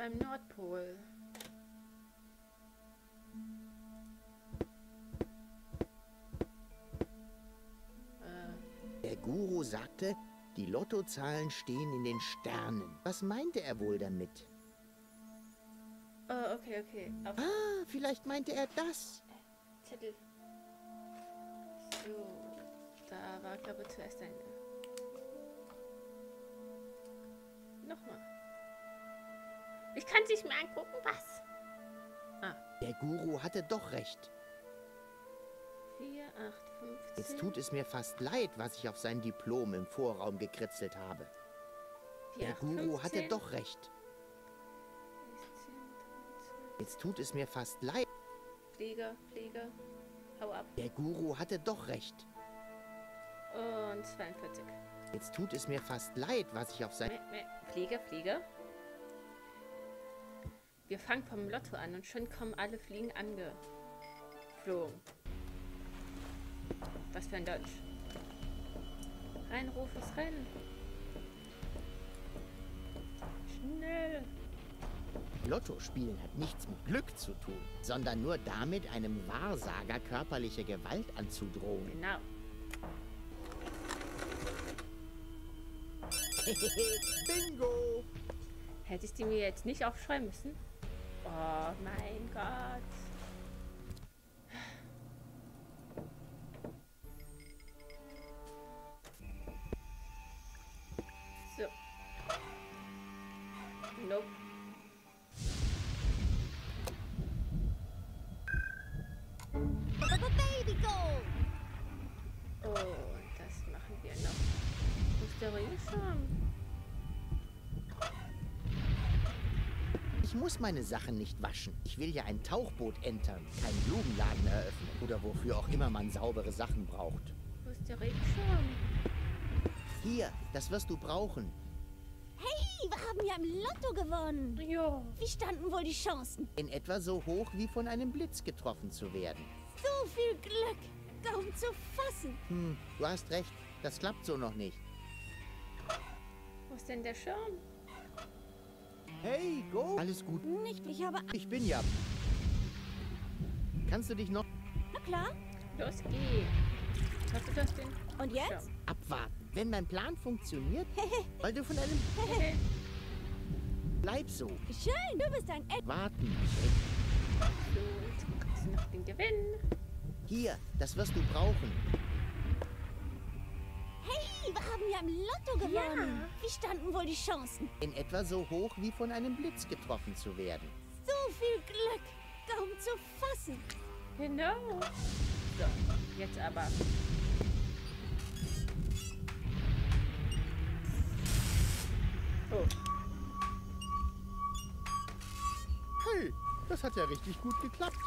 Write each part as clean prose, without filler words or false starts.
beim Nordpol. Der Guru sagte, die Lottozahlen stehen in den Sternen. Was meinte er wohl damit? Oh, okay, okay. Auf Ah, vielleicht meinte er das. Zettel. So. Da war, glaube ich, zuerst ein... Nochmal. Ich kann es nicht mehr angucken, was? Der Guru hatte doch recht. 4, 8, 15. Jetzt tut es mir fast leid, was ich auf sein Diplom im Vorraum gekritzelt habe. 4, Der 8, Guru 15. hatte doch recht. 16, 12. Jetzt tut es mir fast leid. Pfleger, hau ab. Der Guru hatte doch recht. Und 42. Jetzt tut es mir fast leid, was ich auf sein... Pfleger. Wir fangen vom Lotto an und schon kommen alle Fliegen angeflogen. Was für ein Deutsch. Rein, Rufus, rein. Schnell. Lotto spielen hat nichts mit Glück zu tun, sondern nur damit, einem Wahrsager körperliche Gewalt anzudrohen. Genau. Bingo! Hätte ich die mir jetzt nicht aufschreiben müssen? Oh mein Gott. So. Nope. Baby Gold! Oh, das machen wir noch. Wo ist der Regenschirm? Ich muss meine Sachen nicht waschen. Ich will ja ein Tauchboot entern, keinen Blumenladen eröffnen oder wofür auch immer man saubere Sachen braucht. Wo ist der Regenschirm? Hier, das wirst du brauchen. Hey, wir haben ja im Lotto gewonnen. Ja. Wie standen wohl die Chancen? In etwa so hoch, wie von einem Blitz getroffen zu werden. So viel Glück, kaum zu fassen. Du hast recht, das klappt so noch nicht. Wo ist denn der Schirm? Hey, go! Alles gut, Nicht, ich habe... ich bin ja... Kannst du dich noch Na klar. Los, geh. Hast du das denn? Und jetzt? abwarten? Wenn mein Plan funktioniert, weil du von einem... Schirm? Bleib so, Schön, du bist ein warten. So, jetzt kriegst du noch den Gewinn. Hier, das wirst du brauchen. Hey, wir haben ja im Lotto gewonnen. Ja. Wie standen wohl die Chancen? In etwa so hoch, wie von einem Blitz getroffen zu werden. So viel Glück, kaum zu fassen. Genau. So, jetzt aber. Oh, Hey, das hat ja richtig gut geklappt.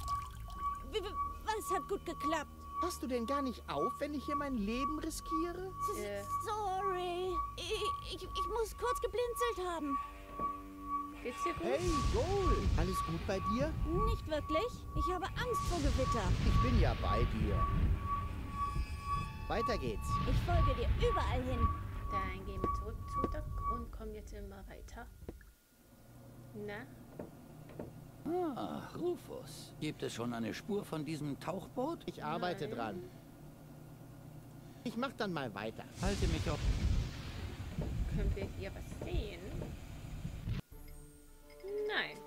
Was hat gut geklappt? Passt du denn gar nicht auf, wenn ich hier mein Leben riskiere? Sorry. Ich muss kurz geblinzelt haben. geht's dir gut? Hey, Joel! Alles gut bei dir? Nicht wirklich. Ich habe Angst vor Gewitter. Ich bin ja bei dir. Weiter geht's. Ich folge dir überall hin. Dann gehen wir zurück zu Doc und kommen jetzt immer weiter. Na? Ah, Rufus. Gibt es schon eine Spur von diesem Tauchboot? Ich arbeite Nein. dran. Ich mach dann mal weiter. Halte mich auf. Können wir hier was sehen? Nein.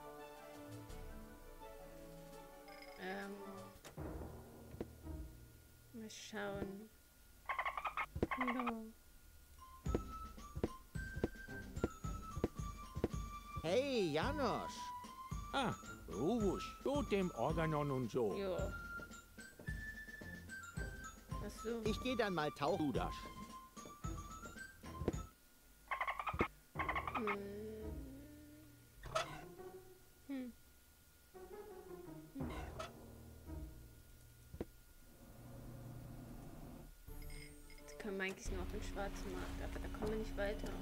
Mal schauen. No. Hey, Janosch! Ah, Rufus, du dem Organon und so. Jo. Achso. Ich gehe dann mal tauchen. Du das. Jetzt können wir eigentlich nur auf den Schwarzmarkt, aber da kommen wir nicht weiter.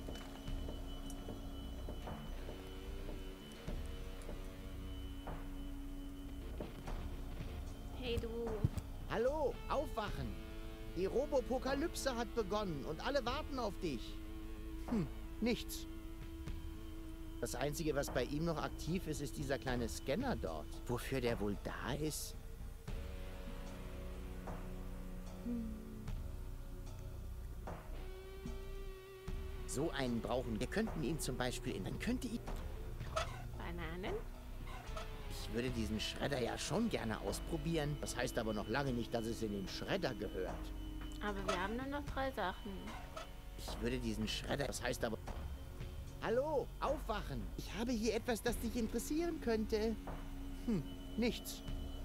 Hey du. Hallo, aufwachen! Die Robopokalypse hat begonnen und alle warten auf dich. Nichts. Das Einzige, was bei ihm noch aktiv ist, ist dieser kleine Scanner dort. Wofür der wohl da ist? So einen brauchen wir. Könnten ihn zum Beispiel in... Dann könnte ihn... Bananen? Ich würde diesen Schredder ja schon gerne ausprobieren. Das heißt aber noch lange nicht, dass es in den Schredder gehört. Aber wir haben nur noch 3 Sachen. Ich würde diesen Schredder... Das heißt aber... Hallo, aufwachen! Ich habe hier etwas, das dich interessieren könnte. Nichts.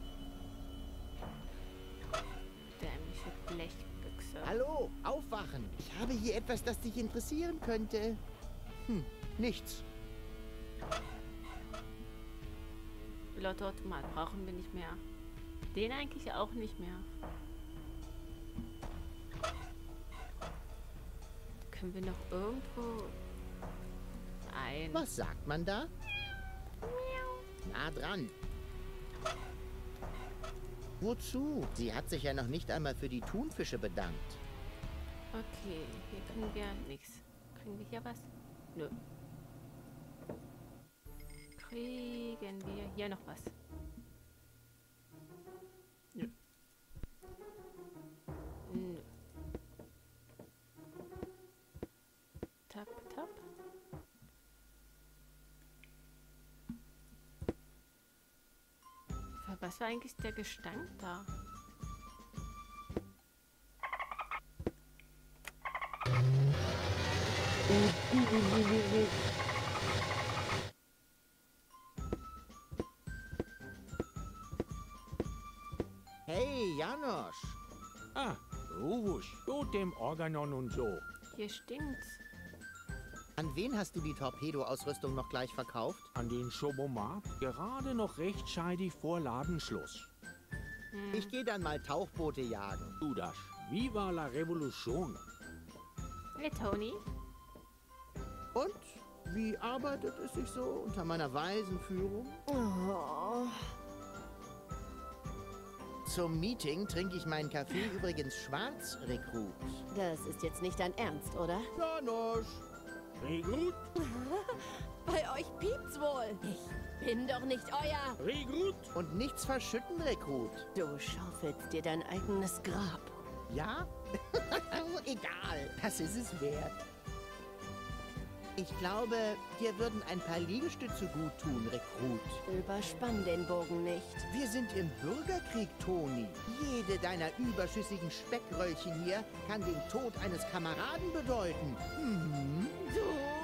Dämliche Blechbüchse. Hallo, aufwachen! Ich habe hier etwas, das dich interessieren könnte. Nichts. Lottoautomat brauchen wir nicht mehr. Den eigentlich auch nicht mehr. Können wir noch irgendwo ein... Was sagt man da? Nah dran. Wozu? Sie hat sich ja noch nicht einmal für die Thunfische bedankt. Okay, hier kriegen wir nichts. Kriegen wir hier was? Nö. Kriegen wir hier noch was? Nö. Nö. Tap, tap. Was war eigentlich der Gestank da? Hey, Janosch! Ah, Rufus, tot dem Organon und so. Hier stinkt's. An wen hast du die Torpedo-Ausrüstung noch gleich verkauft? An den Schobomat, gerade noch rechtzeitig vor Ladenschluss. Ich gehe dann mal Tauchboote jagen. Judas, viva la Revolution. Hey, Tony. Und? Wie arbeitet es sich so unter meiner weisen Führung? Oh. Zum Meeting trinke ich meinen Kaffee übrigens schwarz, Rekrut. Das ist jetzt nicht dein Ernst, oder? Janosch! Rekrut, Bei euch piept's wohl. Ich bin doch nicht euer. Rekrut. Und nichts verschütten, Rekrut. Du schaufelst dir dein eigenes Grab. Ja? Egal, das ist es wert. Ich glaube, dir würden ein paar Liegestütze gut tun, Rekrut. Überspann den Bogen nicht. Wir sind im Bürgerkrieg, Toni. Jede deiner überschüssigen Speckröllchen hier kann den Tod eines Kameraden bedeuten. Du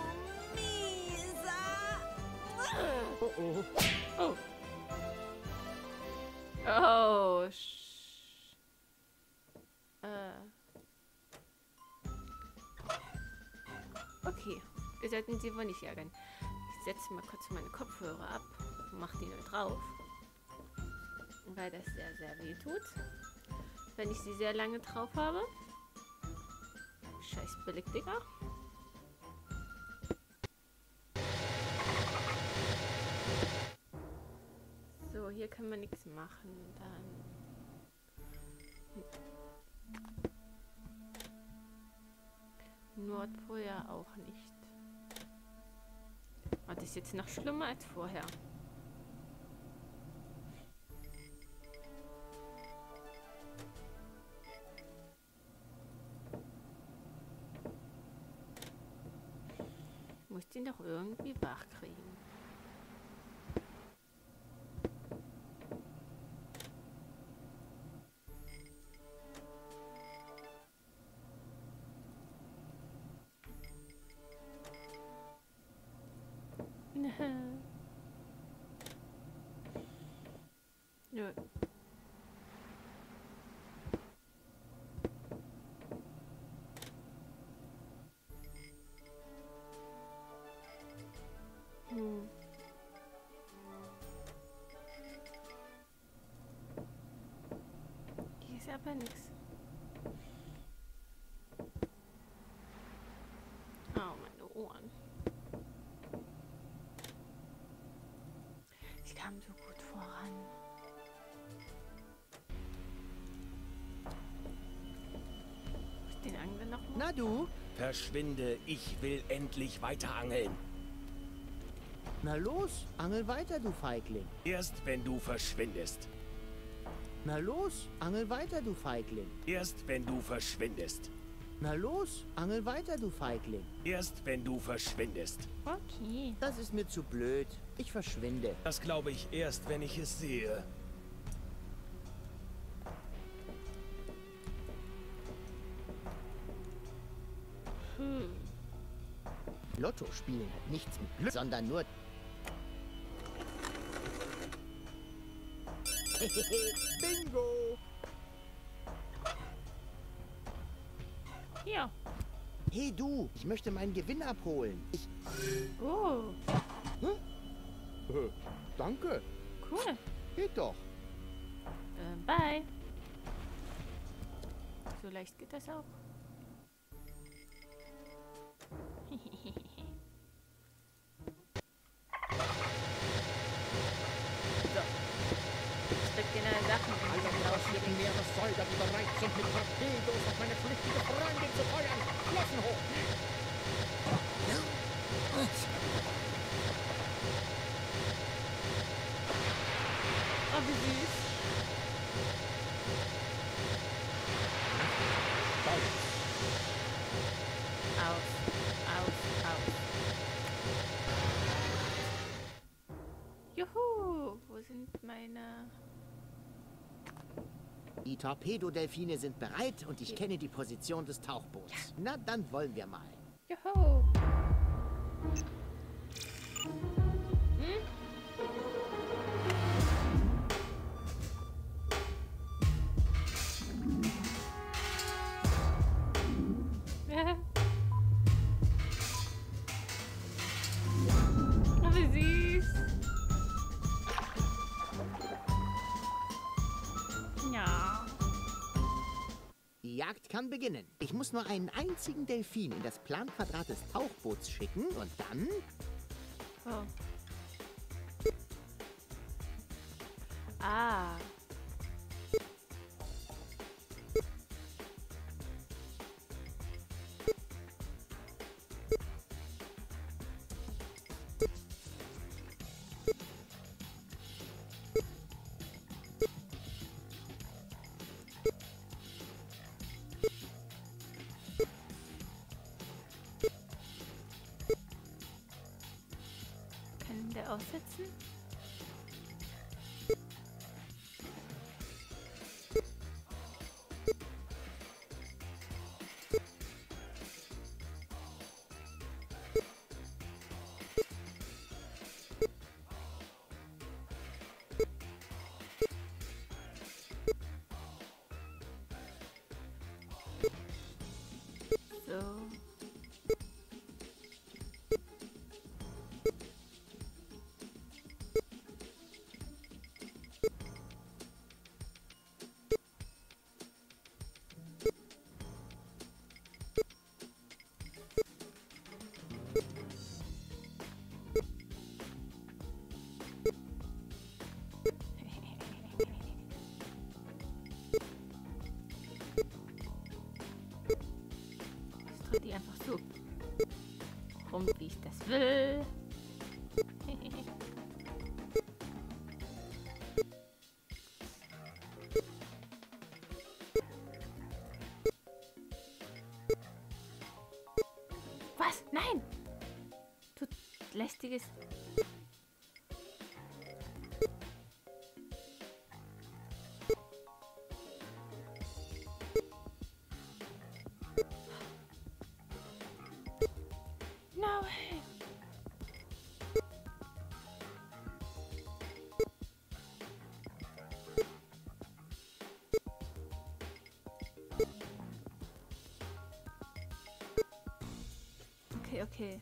mieser! Oh oh. Oh. Oh. Okay. Wir sollten sie wohl nicht ärgern. Ich setze mal kurz meine Kopfhörer ab und mache die neu drauf. Weil das sehr, sehr weh tut. Wenn ich sie sehr lange drauf habe. Scheiß Billigdinger. So, hier können wir nichts machen. Dann... Nordpol ja auch nicht. Oh, das ist jetzt noch schlimmer als vorher. Ich muss den doch irgendwie wach kriegen. Nö. Hier ist aber nichts. Oh, meine Ohren. Ich kam so gut voran. Den Angler noch mal? Na du? Verschwinde, ich will endlich weiter angeln. Na los, angel weiter, du Feigling. Erst wenn du verschwindest. Na los, angel weiter, du Feigling. Erst wenn du verschwindest. Na los, angel weiter, du Feigling. Erst wenn du verschwindest. Okay. Das ist mir zu blöd. Ich verschwinde. Das glaube ich erst, wenn ich es sehe. Lotto spielen hat nichts mit Glück, sondern nur... Bingo! Hier. Hey du, ich möchte meinen Gewinn abholen. Oh, Danke. cool. Geht doch. Bye. So leicht geht das auch. So. Ich krieg dir neue Sachen. Meeressäuger, die bereit sind, mit Torpedos auf meine flüchtige Freundin zu feuern. Flossen hoch! Oh, wie süß. Aus. Juhu. Wo sind meine... Die Torpedodelfine sind bereit und ich kenne die Position des Tauchboots. Na, dann wollen wir mal. Juhu. Oh, wie süß. Ja. Die Jagd kann beginnen. Ich muss nur einen einzigen Delfin in das Planquadrat des Tauchboots schicken und dann... Oh. Ah. Kann der aussetzen? So. Ich drehe die einfach so rum, wie ich das will. Was? Nein! Du lästiges... No way! Okay, okay.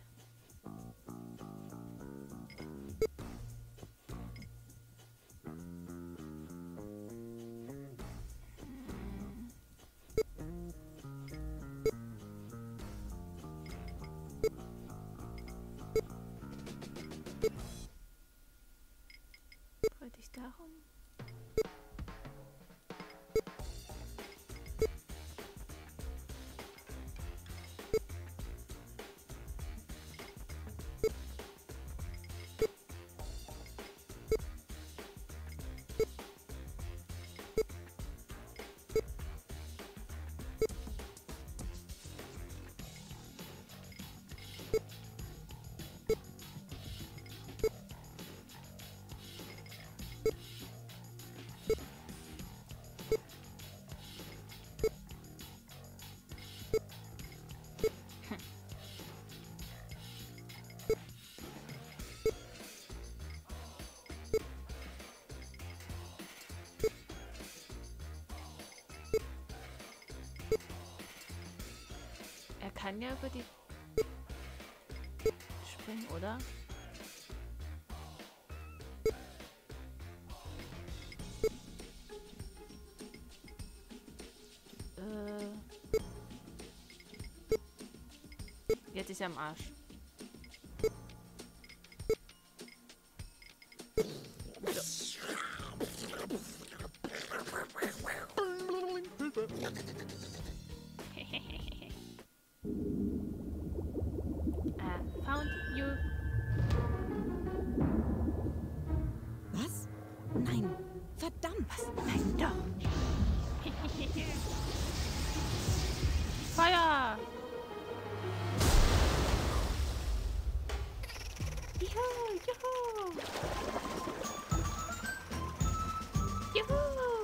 Wollte ich darum? kann ja über die springen, oder? Jetzt ist er am Arsch. Found you. Was? Nein. Verdammt. Nein, doch. Feuer! Juhu, juhu! Juhu!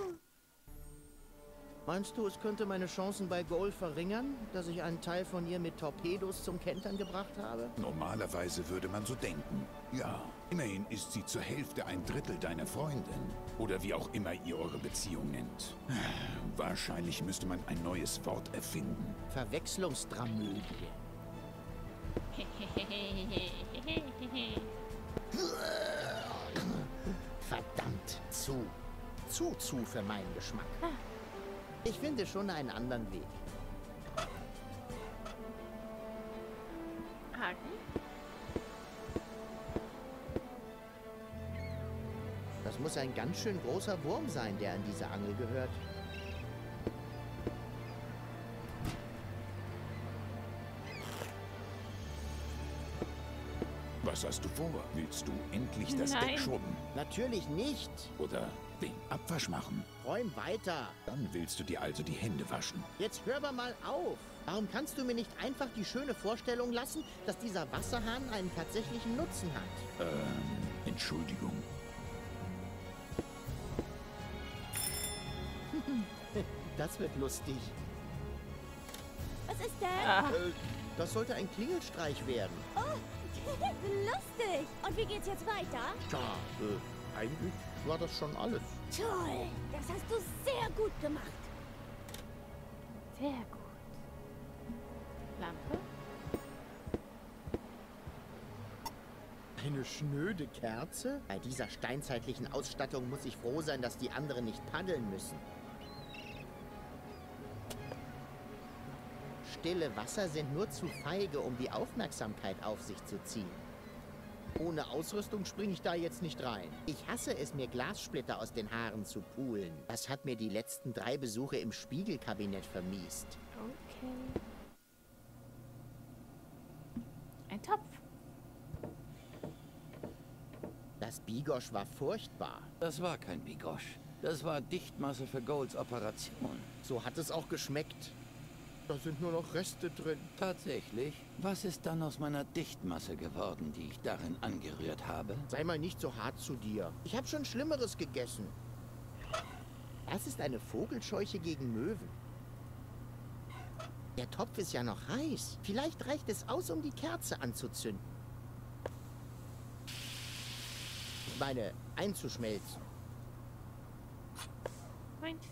Meinst du, es könnte meine Chancen bei Goal verringern, dass ich einen Teil von ihr mit Torpedos zum Kentern gebracht habe? Normalerweise würde man so denken. Ja, immerhin ist sie zur Hälfte ein Drittel deiner Freundin. Oder wie auch immer ihr eure Beziehung nennt. Wahrscheinlich müsste man ein neues Wort erfinden. Verwechslungsdramödie. Verdammt, zu für meinen Geschmack. Ich finde schon einen anderen Weg. Haken. Das muss ein ganz schön großer Wurm sein, der an diese Angel gehört. Was hast du vor? Willst du endlich das Nein. Deck schrubben? Natürlich nicht. Oder den Abwasch machen? Räum weiter. Dann willst du dir also die Hände waschen. Jetzt hör aber mal auf. Warum kannst du mir nicht einfach die schöne Vorstellung lassen, dass dieser Wasserhahn einen tatsächlichen Nutzen hat? Entschuldigung. Das wird lustig. Was ist denn? Ah, Das sollte ein Klingelstreich werden. Oh, lustig. Und wie geht's jetzt weiter? Tja, eigentlich war das schon alles. Toll. Das hast du sehr gut gemacht. sehr gut. Lampe. Eine schnöde Kerze? Bei dieser steinzeitlichen Ausstattung muss ich froh sein, dass die anderen nicht paddeln müssen. Stille Wasser sind nur zu feige, um die Aufmerksamkeit auf sich zu ziehen. Ohne Ausrüstung springe ich da jetzt nicht rein. Ich hasse es, mir Glassplitter aus den Haaren zu pulen. Das hat mir die letzten 3 Besuche im Spiegelkabinett vermiest. Okay. Ein Topf. Das Bigosch war furchtbar. Das war kein Bigosch. Das war Dichtmasse für Golds Operation. So hat es auch geschmeckt. Da sind nur noch Reste drin. Tatsächlich? Was ist dann aus meiner Dichtmasse geworden, die ich darin angerührt habe? Sei mal nicht so hart zu dir. Ich habe schon Schlimmeres gegessen. Das ist eine Vogelscheuche gegen Möwen. Der Topf ist ja noch heiß. Vielleicht reicht es aus, um die Kerze anzuzünden. Ich meine, einzuschmelzen. Moment.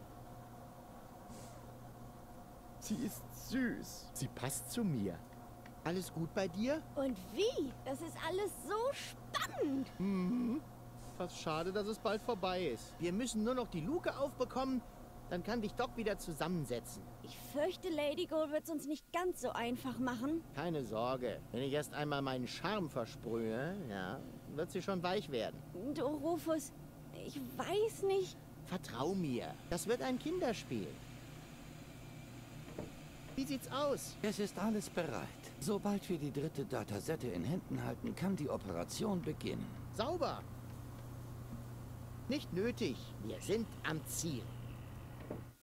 Sie ist süß. Sie passt zu mir. Alles gut bei dir? Und wie? Das ist alles so spannend. Fast schade, dass es bald vorbei ist. Wir müssen nur noch die Luke aufbekommen, dann kann dich Doc wieder zusammensetzen. Ich fürchte, Lady Gold wird's uns nicht ganz so einfach machen. Keine Sorge. Wenn ich erst einmal meinen Charme versprühe, ja, wird sie schon weich werden. Du, Rufus, ich weiß nicht. Vertrau mir. Das wird ein Kinderspiel. Wie sieht's aus? Es ist alles bereit. Sobald wir die 3. Datasette in Händen halten, kann die Operation beginnen. Sauber. Nicht nötig. Wir sind am Ziel.